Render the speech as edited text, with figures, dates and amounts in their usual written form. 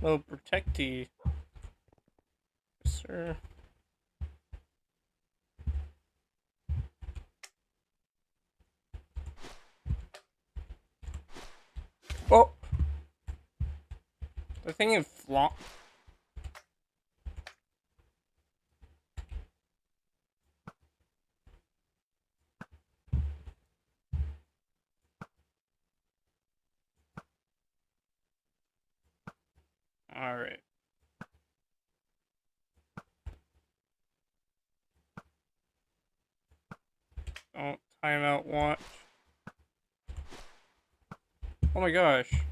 Well, protectee, sir. Oh, the thing is flop. All right. Don't timeout watch. Oh my gosh.